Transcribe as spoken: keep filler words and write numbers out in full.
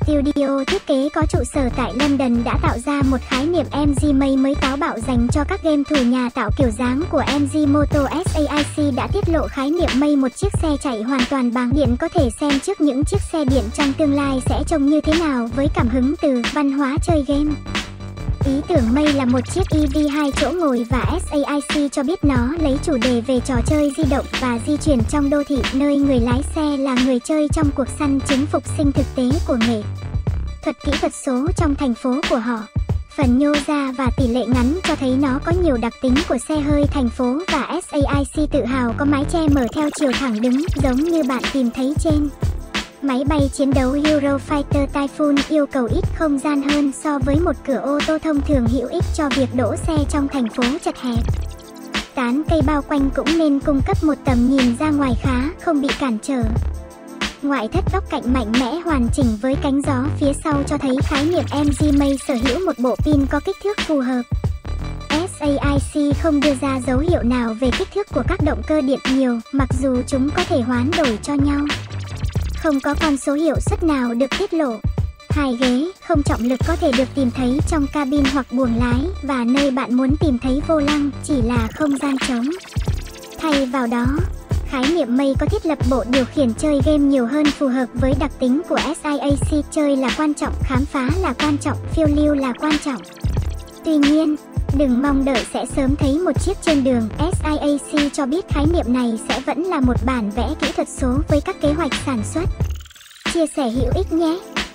Studio thiết kế có trụ sở tại London đã tạo ra một khái niệm em giê Mate mới táo bạo dành cho các game thủ. Nhà tạo kiểu dáng của em giê Moto SAIC đã tiết lộ khái niệm Mate, một chiếc xe chạy hoàn toàn bằng điện. Có thể xem trước những chiếc xe điện trong tương lai sẽ trông như thế nào với cảm hứng từ văn hóa chơi game. Ý tưởng Mate là một chiếc e vê hai chỗ ngồi và SAIC cho biết nó lấy chủ đề về trò chơi di động và di chuyển trong đô thị, nơi người lái xe là người chơi trong cuộc săn chứng phục sinh thực tế của nghệ thuật kỹ thuật số trong thành phố của họ. Phần nhô ra và tỷ lệ ngắn cho thấy nó có nhiều đặc tính của xe hơi thành phố, và SAIC tự hào có mái che mở theo chiều thẳng đứng giống như bạn tìm thấy trên máy bay chiến đấu Eurofighter Typhoon, yêu cầu ít không gian hơn so với một cửa ô tô thông thường, hữu ích cho việc đỗ xe trong thành phố chật hẹp. Tán cây bao quanh cũng nên cung cấp một tầm nhìn ra ngoài khá không bị cản trở. Ngoại thất góc cạnh mạnh mẽ hoàn chỉnh với cánh gió phía sau cho thấy khái niệm em giê Mate sở hữu một bộ pin có kích thước phù hợp. SAIC không đưa ra dấu hiệu nào về kích thước của các động cơ điện nhiều, mặc dù chúng có thể hoán đổi cho nhau. Không có con số hiệu suất nào được tiết lộ. Hai ghế không trọng lực có thể được tìm thấy trong cabin hoặc buồng lái, và nơi bạn muốn tìm thấy vô lăng chỉ là không gian trống. Thay vào đó, khái niệm Mate có thiết lập bộ điều khiển chơi game nhiều hơn, phù hợp với đặc tính của SAIC. Chơi là quan trọng, khám phá là quan trọng, phiêu lưu là quan trọng. Tuy nhiên, đừng mong đợi sẽ sớm thấy một chiếc trên đường. SAIC cho biết khái niệm này sẽ vẫn là một bản vẽ kỹ thuật số với các kế hoạch sản xuất. Chia sẻ hữu ích nhé!